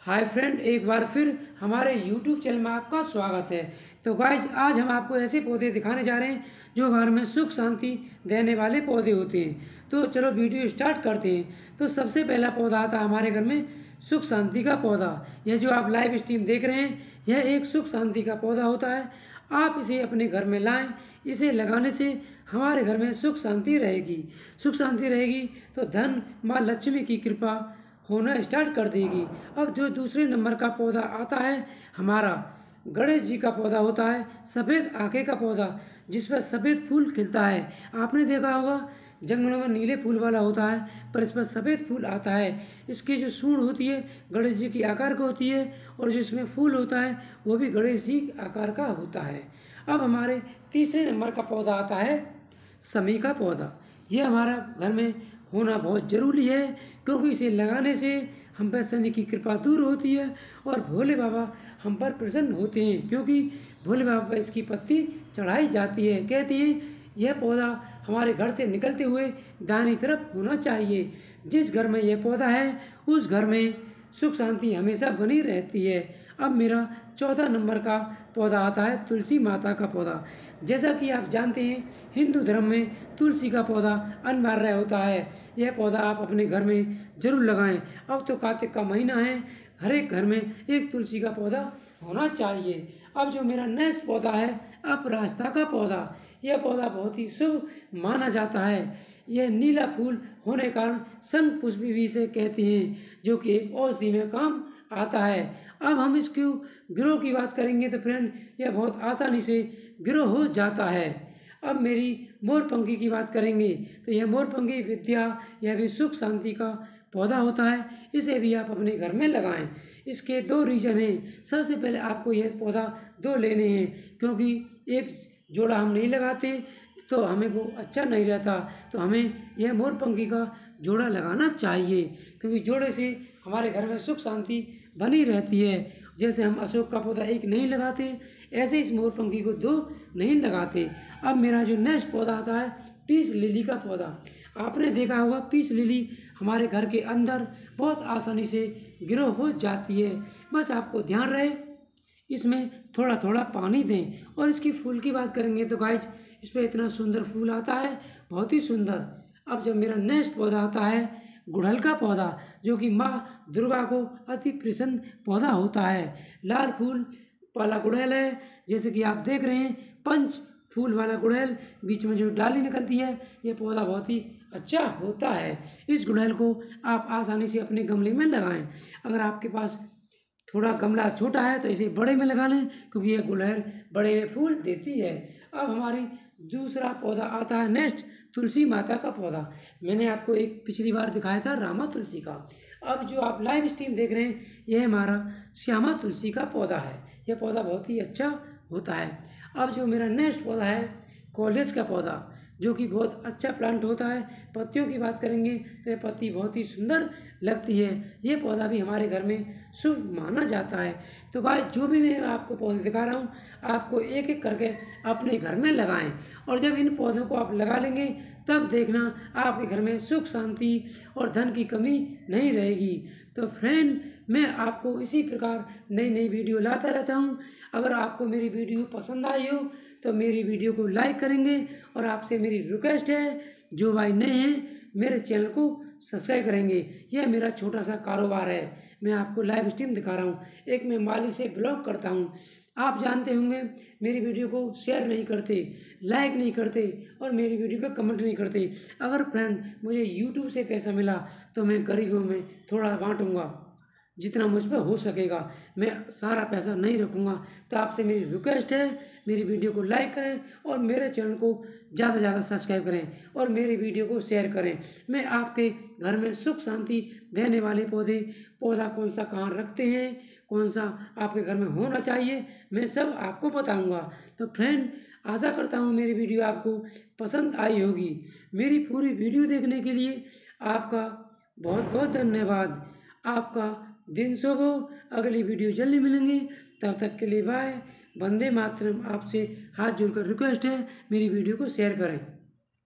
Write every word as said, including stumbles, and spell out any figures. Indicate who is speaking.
Speaker 1: Hi friend, एक बार फिर हमारे यूट्यूब चैनल में आपका स्वागत है। तो गाइज, आज हम आपको ऐसे पौधे दिखाने जा रहे हैं जो घर में सुख शांति देने वाले पौधे होते हैं। तो चलो वीडियो स्टार्ट करते हैं। तो सबसे पहला पौधा आता है हमारे घर में सुख शांति का पौधा। यह जो आप लाइव स्ट्रीम देख रहे हैं, यह एक सुख शांति का पौधा होता है। आप इसे अपने घर में लाएं। इसे लगाने से हमारे घर में सुख शांति रहेगी। सुख शांति रहेगी तो धन माँ लक्ष्मी की कृपा होना स्टार्ट कर देगी। अब जो दूसरे नंबर का पौधा आता है हमारा गणेश जी का पौधा होता है, सफ़ेद आके का पौधा जिस पर सफ़ेद फूल खिलता है। आपने देखा होगा जंगलों में नीले फूल वाला होता है, पर इस पर सफ़ेद फूल आता है। इसकी जो सूंड होती है गणेश जी की आकार की होती है, और जो इसमें फूल होता है वो भी गणेश जी आकार का होता है। अब हमारे तीसरे नंबर का पौधा आता है समी का पौधा। यह हमारा घर में होना बहुत ज़रूरी है, क्योंकि इसे लगाने से हम पर शनि की कृपा दूर होती है और भोले बाबा हम पर प्रसन्न होते हैं, क्योंकि भोले बाबा पर इसकी पत्ती चढ़ाई जाती है। कहती है यह पौधा हमारे घर से निकलते हुए दाहिनी तरफ होना चाहिए। जिस घर में यह पौधा है उस घर में सुख शांति हमेशा बनी रहती है। अब मेरा चौथा नंबर का पौधा आता है तुलसी माता का पौधा। जैसा कि आप जानते हैं हिंदू धर्म में तुलसी का पौधा अनिवार्य होता है। यह पौधा आप अपने घर में जरूर लगाएं। अब तो कार्तिक का महीना है, हर एक घर में एक तुलसी का पौधा होना चाहिए। अब जो मेरा नेक्स्ट पौधा है अपराजिता का पौधा। यह पौधा बहुत ही शुभ माना जाता है। यह नीला फूल होने के कारण शंख पुष्प भी इसे कहते हैं, जो कि एक औषधि में काम आता है। अब हम इसको ग्रो की बात करेंगे तो फ्रेंड यह बहुत आसानी से ग्रो हो जाता है। अब मेरी मोरपंखी की बात करेंगे तो यह मोरपंखी विद्या, यह भी सुख शांति का पौधा होता है। इसे भी आप अपने घर में लगाएं। इसके दो रीजन हैं। सबसे पहले आपको यह पौधा दो लेने हैं, क्योंकि एक जोड़ा हम नहीं लगाते तो हमें वो अच्छा नहीं रहता। तो हमें यह मोरपंखी का जोड़ा लगाना चाहिए, क्योंकि जोड़े से हमारे घर में सुख शांति बनी रहती है। जैसे हम अशोक का पौधा एक नहीं लगाते, ऐसे इस मोरपंखी को दो नहीं लगाते। अब मेरा जो नेक्स्ट पौधा आता है पीस लिली का पौधा। आपने देखा होगा पीस लिली हमारे घर के अंदर बहुत आसानी से ग्रो हो जाती है। बस आपको ध्यान रहे इसमें थोड़ा थोड़ा पानी दें। और इसकी फूल की बात करेंगे तो गाइज इस पर इतना सुंदर फूल आता है, बहुत ही सुंदर। अब जब मेरा नेक्स्ट पौधा आता है गुड़हल का पौधा, जो कि माँ दुर्गा को अति प्रसन्न पौधा होता है। लाल फूल वाला गुड़हल है, जैसे कि आप देख रहे हैं पंच फूल वाला गुड़हल, बीच में जो डाली निकलती है, यह पौधा बहुत ही अच्छा होता है। इस गुड़हल को आप आसानी से अपने गमले में लगाएं। अगर आपके पास थोड़ा गमला छोटा है तो इसे बड़े में लगा लें, क्योंकि यह गुड़हल बड़े में फूल देती है। अब हमारी दूसरा पौधा आता है नेक्स्ट तुलसी माता का पौधा। मैंने आपको एक पिछली बार दिखाया था रामा तुलसी का। अब जो आप लाइव स्ट्रीम देख रहे हैं यह हमारा श्यामा तुलसी का पौधा है। यह पौधा बहुत ही अच्छा होता है। अब जो मेरा नेक्स्ट पौधा है कॉलेज का पौधा, जो कि बहुत अच्छा प्लांट होता है। पत्तियों की बात करेंगे तो यह पत्ती बहुत ही सुंदर लगती है। ये पौधा भी हमारे घर में शुभ माना जाता है। तो गाइस, जो भी मैं आपको पौधे दिखा रहा हूँ आपको एक एक करके अपने घर में लगाएं। और जब इन पौधों को आप लगा लेंगे तब देखना आपके घर में सुख शांति और धन की कमी नहीं रहेगी। तो फ्रेंड, मैं आपको इसी प्रकार नई नई वीडियो लाता रहता हूँ। अगर आपको मेरी वीडियो पसंद आई हो तो मेरी वीडियो को लाइक करेंगे, और आपसे मेरी रिक्वेस्ट है जो भाई नए हैं मेरे चैनल को सब्सक्राइब करेंगे। यह मेरा छोटा सा कारोबार है। मैं आपको लाइव स्ट्रीम दिखा रहा हूँ, एक मैं माली से ब्लॉग करता हूँ। आप जानते होंगे मेरी वीडियो को शेयर नहीं करते, लाइक नहीं करते, और मेरी वीडियो पे कमेंट नहीं करते। अगर फ्रेंड मुझे यूट्यूब से पैसा मिला तो मैं गरीबों में थोड़ा बांटूंगा, जितना मुझ पर हो सकेगा। मैं सारा पैसा नहीं रखूँगा। तो आपसे मेरी रिक्वेस्ट है मेरी वीडियो को लाइक करें और मेरे चैनल को ज़्यादा से ज़्यादा सब्सक्राइब करें और मेरी वीडियो को शेयर करें। मैं आपके घर में सुख शांति देने वाले पौधे पौधा कौन सा कहाँ रखते हैं, कौन सा आपके घर में होना चाहिए, मैं सब आपको बताऊँगा। तो फ्रेंड, आशा करता हूँ मेरी वीडियो आपको पसंद आई होगी। मेरी पूरी वीडियो देखने के लिए आपका बहुत बहुत धन्यवाद। आपका दिन शुभ हो। अगली वीडियो जल्दी मिलेंगे, तब तक के लिए बाय। वंदे मातरम। आपसे हाथ जोड़कर रिक्वेस्ट है मेरी वीडियो को शेयर करें।